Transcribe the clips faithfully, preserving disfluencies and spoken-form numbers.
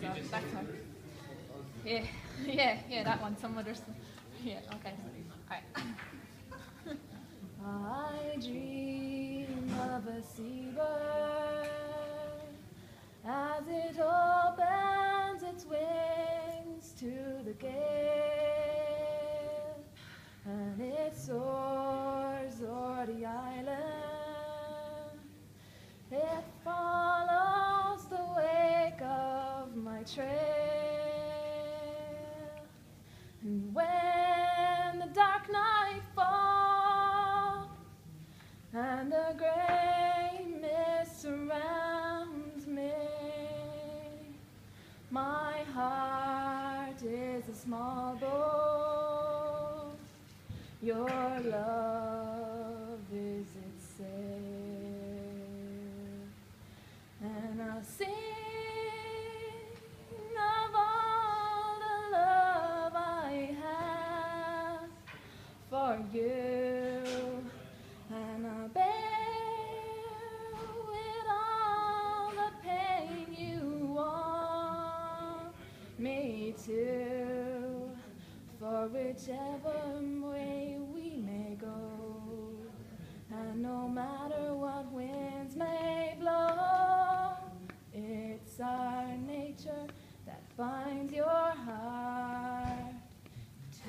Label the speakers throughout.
Speaker 1: God, that's one. Yeah, yeah, yeah, that one. Some others. Yeah, okay. All right. I dream of a seabird as it opens its wings to the gale, and it soars o'er the island. It follows the wake of my trail, and when the dark night falls and the gray mist surrounds me, my heart is a small boat. Your love is its sail, and I'll sing of all the love I have for you, and I'll bear with all the pain you want me to, for whichever way we may go, and no matter what winds may blow, it's our nature that binds your heart to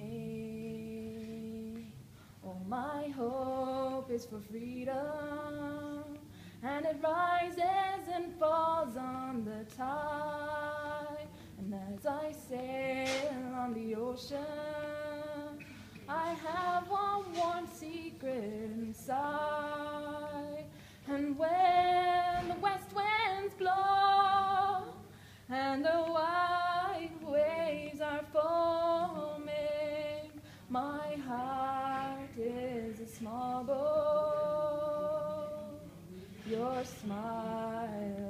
Speaker 1: me. Oh, my hope is for freedom, and it rises and falls on the tide. And as I sail on the ocean, I have one warm secret inside. And when the west winds blow and the white waves are foaming, my heart is a small boat. Your smile